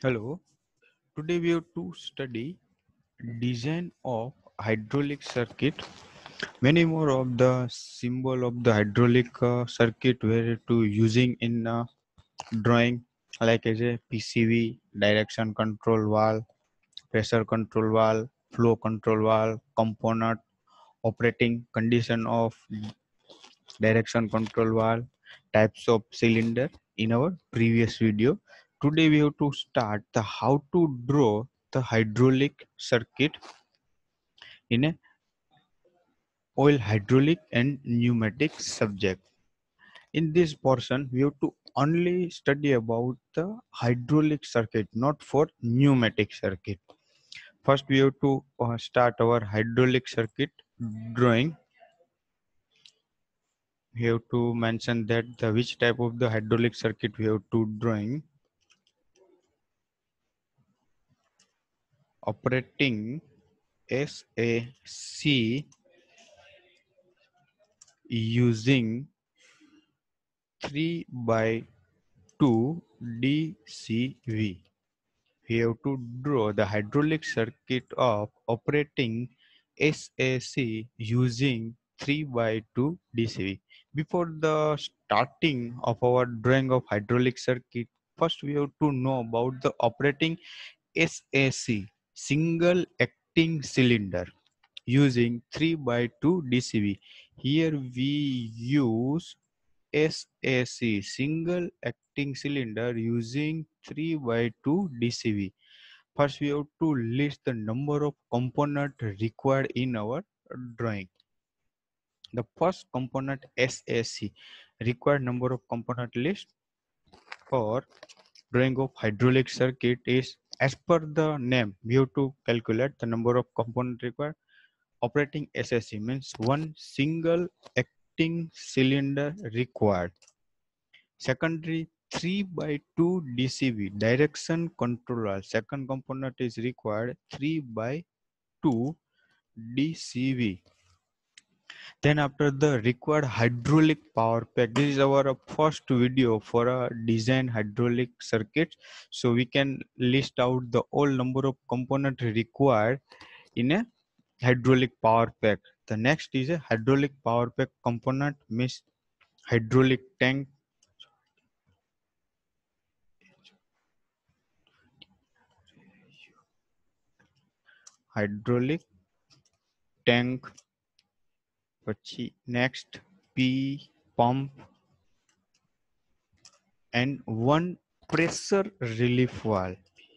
Hello, today we have to study design of hydraulic circuit. Many more of the symbol of the hydraulic circuit were to using in drawing like as a PCV, direction control valve, pressure control valve, flow control valve, component, operating condition of direction control valve, types of cylinder in our previous video. Today we have to start the how to draw the hydraulic circuit in a oil hydraulic and pneumatic subject. In this portion we have to only study about the hydraulic circuit, not for pneumatic circuit. First we have to start our hydraulic circuit drawing. We have to mention that the which type of the hydraulic circuit we have to drawing. Operating SAC using 3 by 2 DCV. We have to draw the hydraulic circuit of operating SAC using 3 by 2 DCV. Before the starting of our drawing of hydraulic circuit, first we have to know about the operating SAC, single acting cylinder, using 3 by 2 DCV. Here we use SAC, single acting cylinder, using 3 by 2 DCV. First we have to list the number of components required in our drawing. The first component SAC, required number of component list for drawing of hydraulic circuit is as per the name. We have to calculate the number of component required. Operating SSC means one single acting cylinder required. Secondary 3 by 2 DCV, direction controller. Second component is required 3 by 2 DCV. Then after the required hydraulic power pack, this is our first video for a design hydraulic circuit. So we can list out the all number of components required in a hydraulic power pack. The next is a hydraulic power pack component means hydraulic tank, hydraulic tank. Next P pump and one pressure relief valve.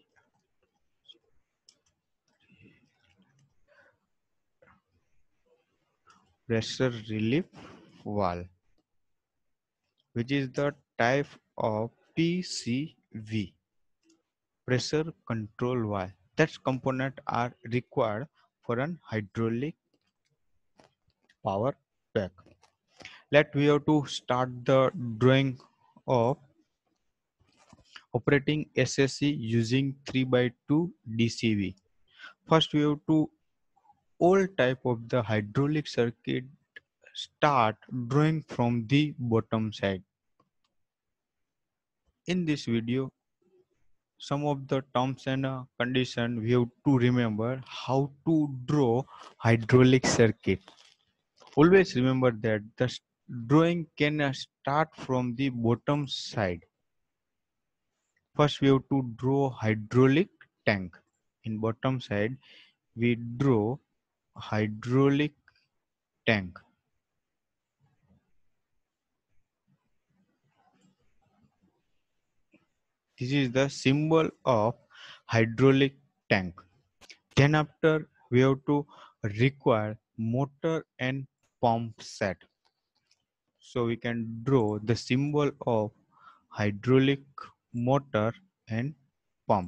Pressure relief valve, which is the type of PCV, pressure control valve. That component are required for an hydraulic power pack. We have to start the drawing of operating SSC using 3 by 2 DCV. First we have to all type of the hydraulic circuit start drawing from the bottom side. In this video, some of the terms and condition we have to remember how to draw hydraulic circuit. Always remember that the drawing can start from the bottom side. First we have to draw hydraulic tank. In bottom side we draw hydraulic tank. This is the symbol of hydraulic tank. Then after we have to require motor and pump set. So we can draw the symbol of hydraulic motor and pump.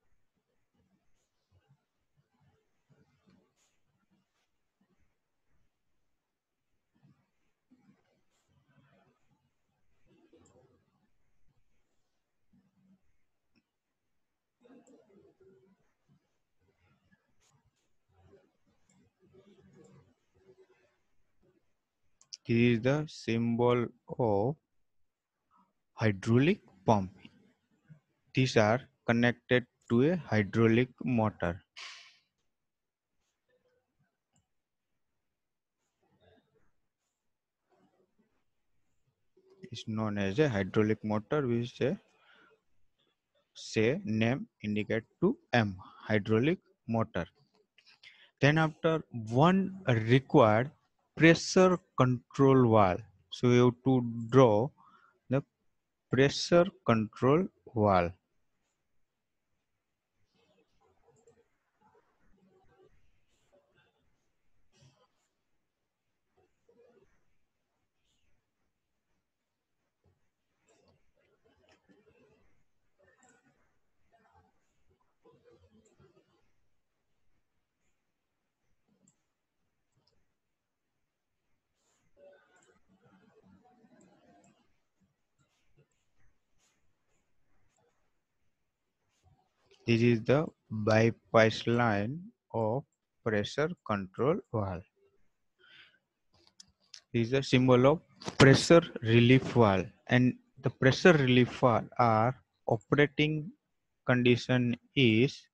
This is the symbol of hydraulic pump. These are connected to a hydraulic motor. It's known as a hydraulic motor, which say name indicate to M, hydraulic motor. Then after one required pressure control valve. So you have to draw the pressure control valve. This is the bypass line of pressure control valve. This is a symbol of pressure relief valve, and the pressure relief valve are operating condition is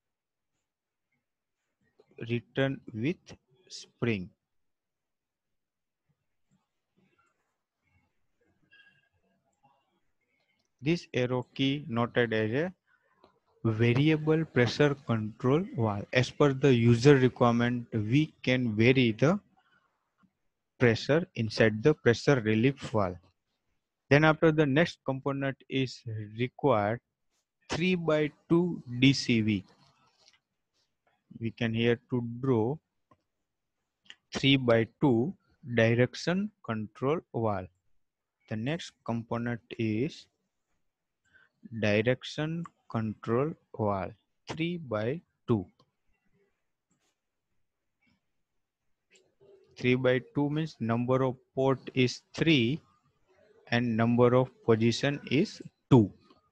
written with spring. This arrow key noted as a variable pressure control valve. As per the user requirement, we can vary the pressure inside the pressure relief valve. Then after the next component is required 3 by 2 DCV. We can here to draw 3 by 2 direction control valve. The next component is direction control valve 3 by 2. 3 by 2 means number of port is 3 and number of position is 2.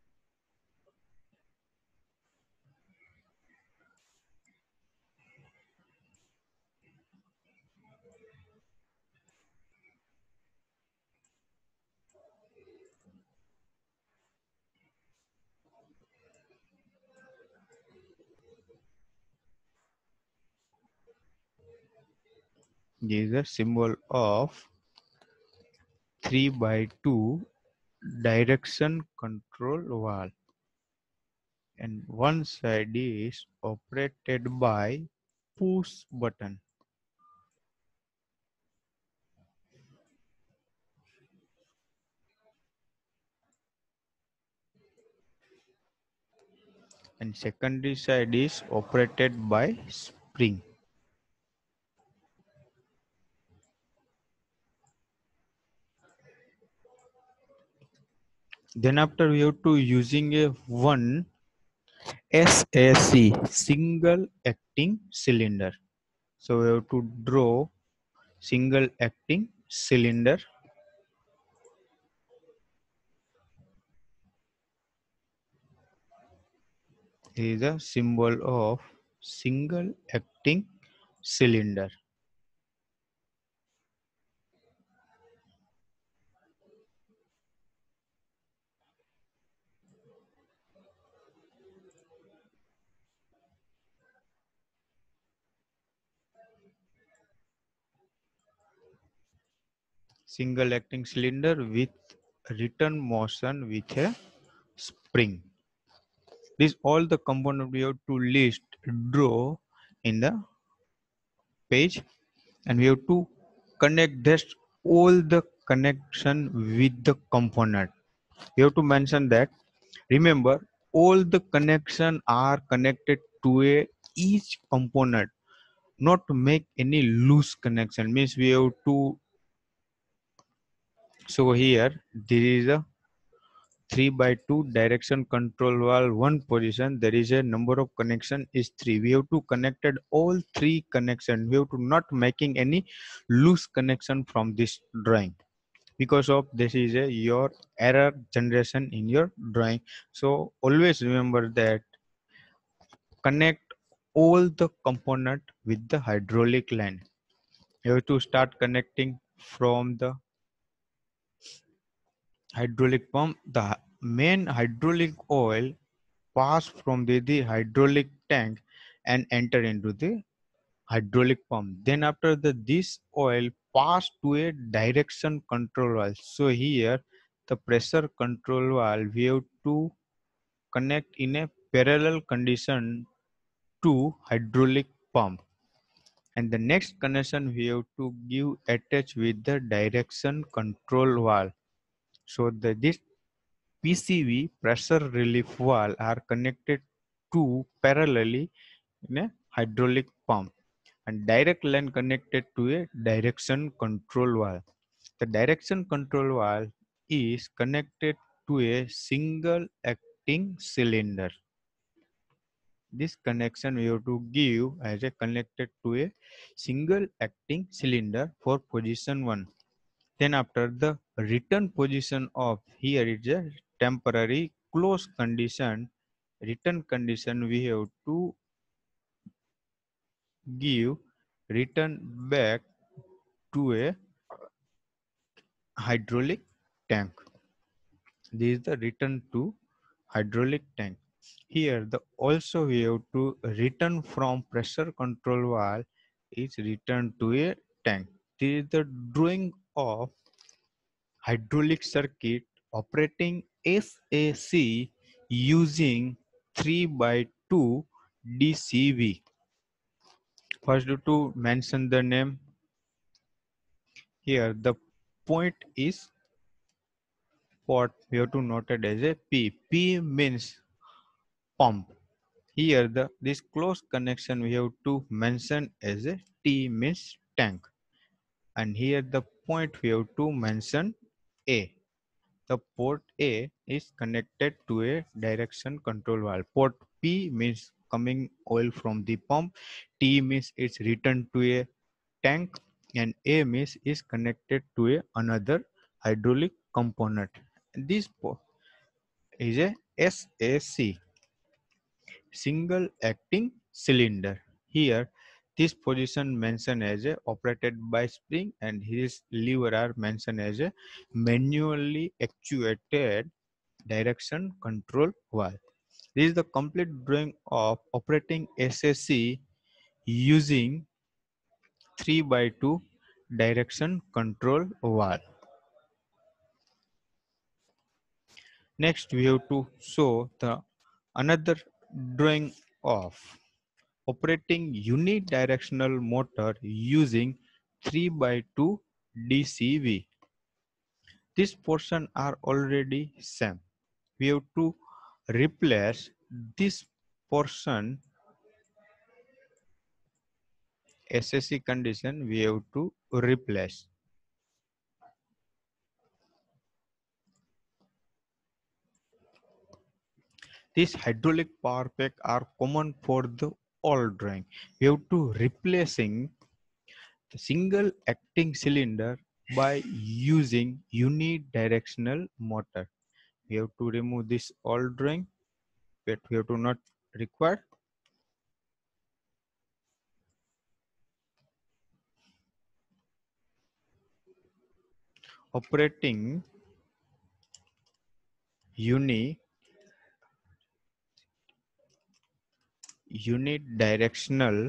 This is a symbol of 3 by 2 direction control valve, and one side is operated by push button. And secondary side is operated by spring. Then after we have to using a one SAC, single acting cylinder. So we have to draw single acting cylinder. Here is a symbol of single acting cylinder. Single acting cylinder with return motion with a spring. This all the component we have to list, draw in the page, and we have to connect this all the connection with the component. You have to mention that, remember, all the connection are connected to a each component, not to make any loose connection. Means we have to, so here there is a 3 by 2 direction control valve, one position, there is a number of connection is 3. We have to connected all 3 connection. We have to not making any loose connection from this drawing. Because of this is a your error generation in your drawing. So always remember that connect all the component with the hydraulic line. You have to start connecting from the hydraulic pump. The main hydraulic oil pass from the hydraulic tank and enter into the hydraulic pump. Then after this oil pass to a direction control valve. So here the pressure control valve we have to connect in a parallel condition to hydraulic pump, and the next connection we have to give attach with the direction control valve. So this PCV pressure relief valve are connected to parallelly in a hydraulic pump, and direct line connected to a direction control valve. The direction control valve is connected to a single acting cylinder. This connection we have to give as a connected to a single acting cylinder for position 1. Then after the return position of here is a temporary close condition. Return condition we have to give return back to a hydraulic tank. This is the return to hydraulic tank. Here the also we have to return from pressure control valve is returned to a tank. This is the drawing of hydraulic circuit operating SAC using 3 by 2 DCV. First to mention the name. Here the point is what we have to note it as a P. P means pump. Here this close connection we have to mention as a T means tank, and here the point we have to mention A. The port A is connected to a direction control valve. Port P means coming oil from the pump, T means it's returned to a tank, and A means is connected to a another hydraulic component. This is a SAC, single acting cylinder. Here this position mentioned as a operated by spring, and his lever are mentioned as a manually actuated direction control valve. This is the complete drawing of operating SAC using 3 by 2 direction control valve. Next we have to show the another drawing of operating unidirectional motor using 3 by 2 DCV. This portion are already same. We have to replace this portion SSC condition we have to replace. These hydraulic power pack are common for the all drawing. We have to replacing the single acting cylinder by using unidirectional motor. We have to remove this all drawing, but we have to not require. Operating unidirectional,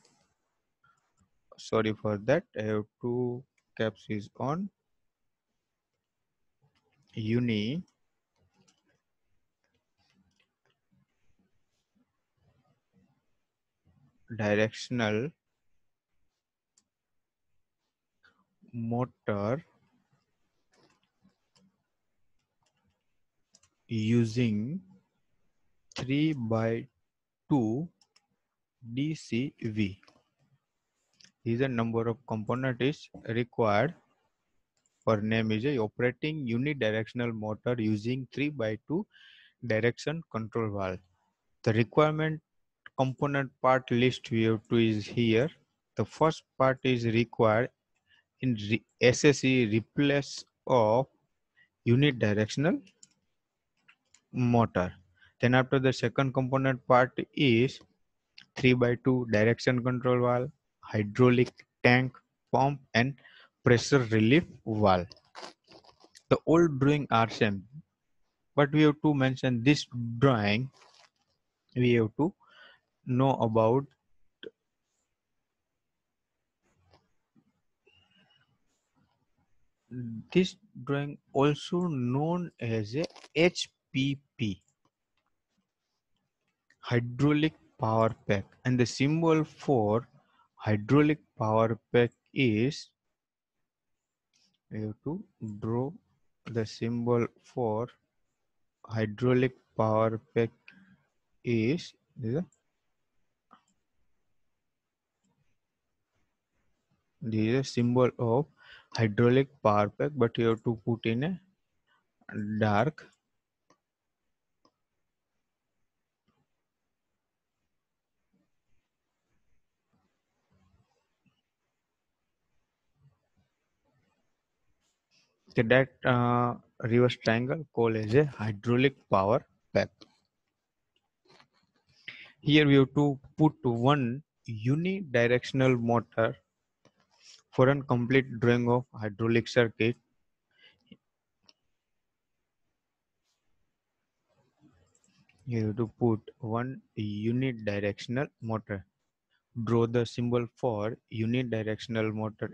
sorry for that, I have two caps is on, unidirectional motor using 3 by 2 DCV. Is the number of component is required. For name is a operating unidirectional motor using 3 by 2 direction control valve. The requirement component part list we have to is here. The first part is required in SSE replace of unidirectional motor. Then after the second component part is 3 by 2 direction control valve, hydraulic tank, pump, and pressure relief valve. The old drawing are same, but we have to mention this drawing we have to know about this drawing, also known as a HPP, hydraulic power pack, and the symbol for hydraulic power pack is, we have to draw the symbol for hydraulic power pack is this is a symbol of hydraulic power pack, but you have to put in a dark. So that reverse triangle called as a hydraulic power pack. Here we have to put one unidirectional motor for a complete drawing of hydraulic circuit. You have to put one unidirectional motor. Draw the symbol for unidirectional motor.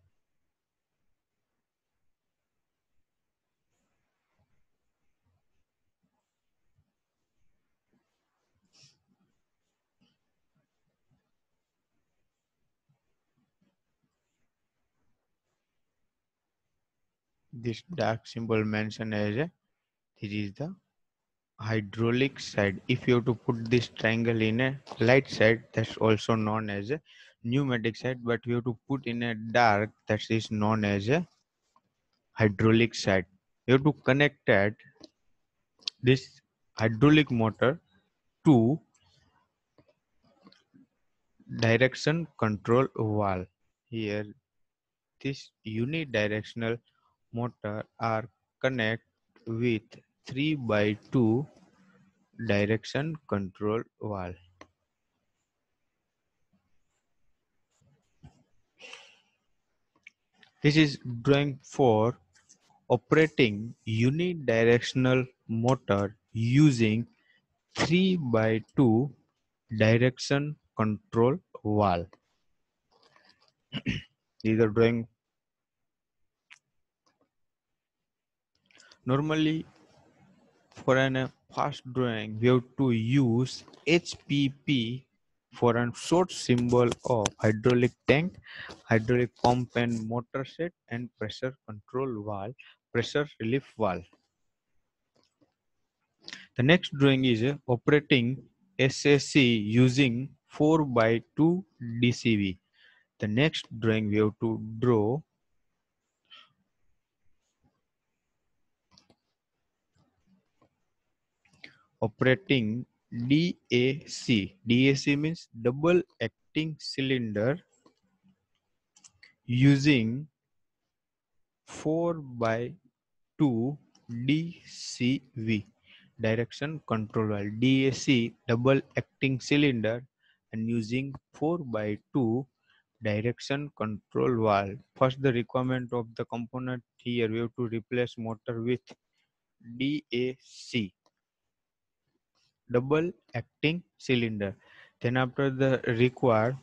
This dark symbol mentioned as a, this is the hydraulic side. If you have to put this triangle in a light side, that's also known as a pneumatic side, but we have to put in a dark, that is known as a hydraulic side. You have to connect that this hydraulic motor to direction control valve. Here this unidirectional motor are connect with 3 by 2 direction control valve. This is drawing for operating unidirectional motor using 3 by 2 direction control valve. These are drawing. Normally for a fast drawing we have to use HPP for a short symbol of hydraulic tank, hydraulic pump and motor set, and pressure control valve, pressure relief valve. The next drawing is operating SSC using 4 by 2 DCV. The next drawing we have to draw operating DAC. DAC means double acting cylinder using 4 by 2 DCV, direction control valve. DAC, double acting cylinder, and using 4 by 2 direction control valve. First, the requirement of the component. Here we have to replace motor with DAC, double acting cylinder. Then after the required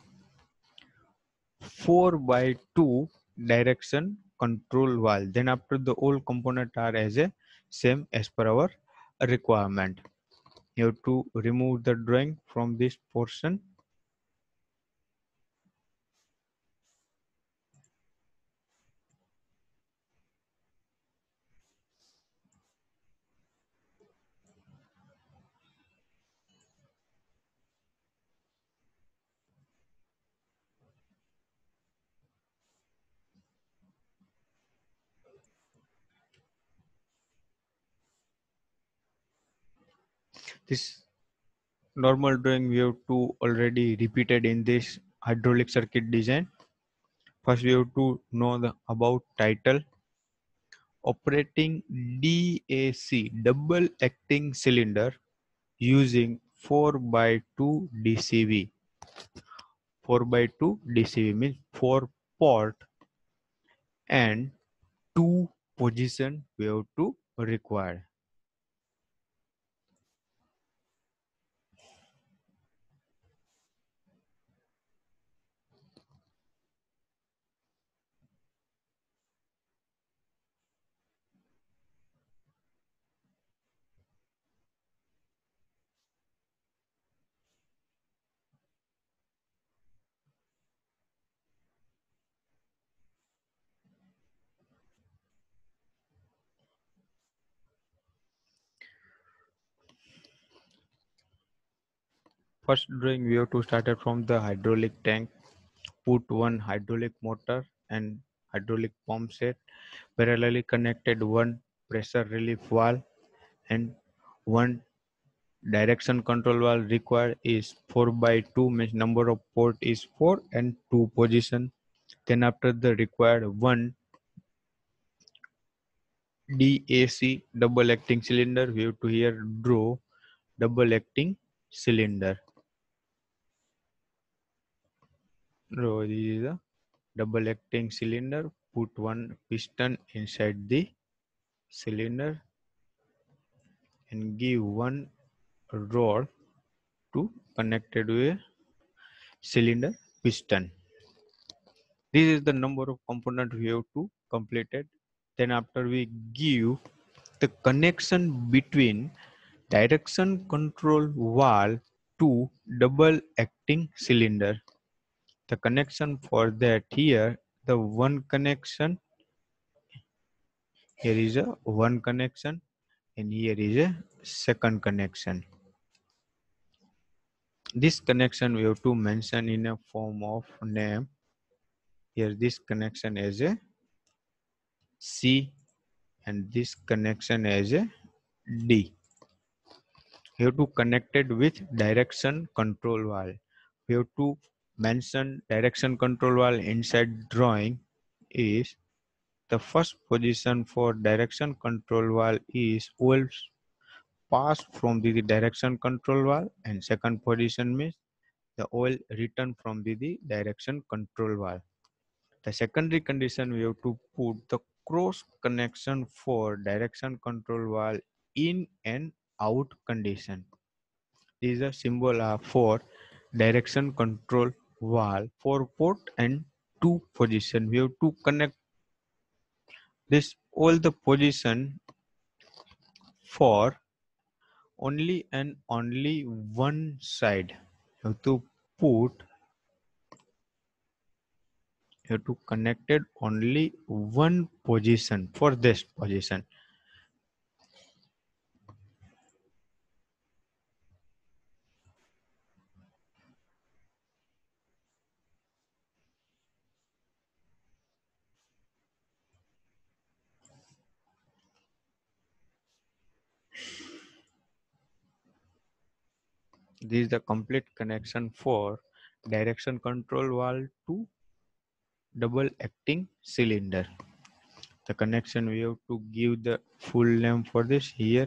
4 by 2 direction control valve. Then after the all component are as a same as per our requirement. You have to remove the drawing from this portion. This normal drawing we have to already repeated in this hydraulic circuit design. First we have to know the about title. Operating DAC, double acting cylinder, using 4 by 2 DCV. 4 by 2 DCV means 4 port and 2 position we have to require. first drawing we have to start it from the hydraulic tank. Put one hydraulic motor and hydraulic pump set parallelly connected, one pressure relief valve and one direction control valve. Required is 4 by 2, means number of port is 4 and 2 position. Then after the required one DAC double acting cylinder, we have to here draw double acting cylinder. Draw, this is a double acting cylinder. Put one piston inside the cylinder and give one rod to connected with cylinder piston. This is the number of component we have to complete it. Then after we give the connection between direction control valve to double acting cylinder. The connection for that here, the one connection, here is a one connection and here is a second connection. This connection we have to mention in a form of name. Here this connection as a C and this connection as a D. We have to connect it with direction control valve. We have to mention direction control valve inside drawing is the first position for direction control valve is oil pass from the direction control valve, and second position means the oil return from the direction control valve. The secondary condition we have to put the cross connection for direction control valve in and out condition. This is a symbol for direction control valve 4 port and 2 position. We have to connect this all the position for only and only one side. You have to put, you have to connect it only one position for this position. This is the complete connection for direction control valve to double acting cylinder. The connection we have to give the full name for this here.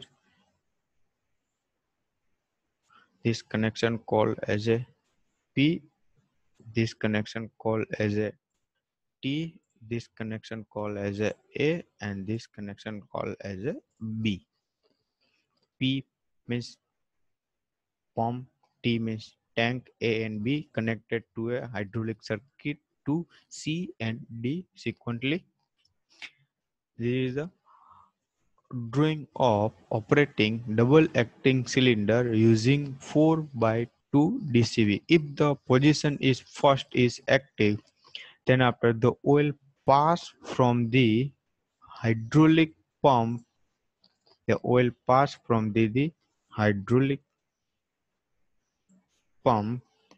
This connection called as a P, this connection called as a T, this connection called as a and this connection called as a B. P means pump, T means tank, A and B connected to a hydraulic circuit to C and D sequentially. This is the drawing of operating double acting cylinder using 4 by 2 DCV. If the position is first is active, then after the oil pass from the hydraulic pump, the oil pass from the hydraulic pump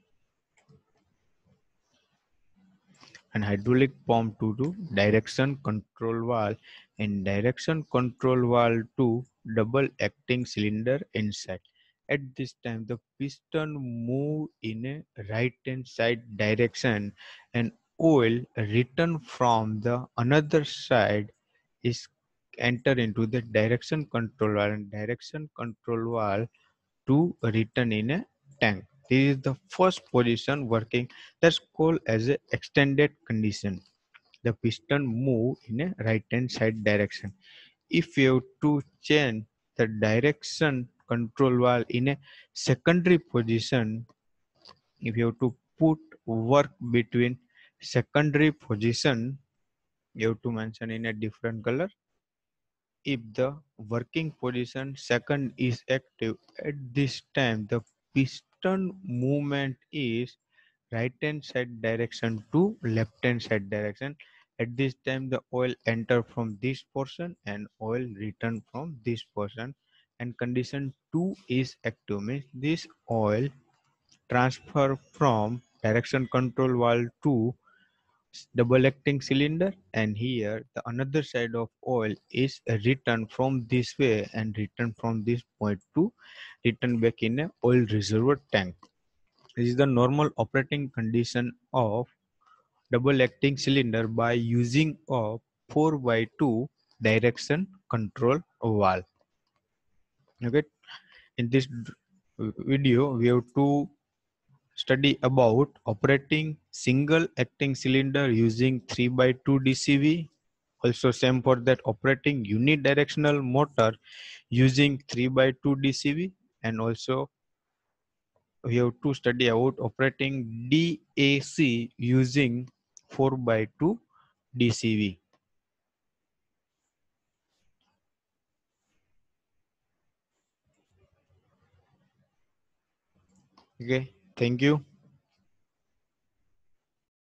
and hydraulic pump to do direction control valve and direction control valve to double acting cylinder inside. At this time the piston move in a right hand side direction and oil return from the another side is enter into the direction control valve and direction control valve to return in a tank. This is the first position working, that's called as a extended condition. The piston move in a right hand side direction. If you have to change the direction control valve in a secondary position, if you have to put work between secondary position, you have to mention in a different color. If the working position second is active, at this time the piston movement is right hand side direction to left hand side direction. At this time the oil enter from this portion and oil return from this portion, and condition 2 is active, means this oil transfer from direction control valve to double acting cylinder, and here the another side of oil is returned from this way and returned from this point to return back in a oil reservoir tank. This is the normal operating condition of double acting cylinder by using a 4 by 2 direction control valve. Okay, in this video we have to study about operating single acting cylinder using 3 by 2 DCV. Also same for that, operating unidirectional motor using 3 by 2 DCV, and also we have to study about operating DAC using 4 by 2 DCV. Okay, thank you.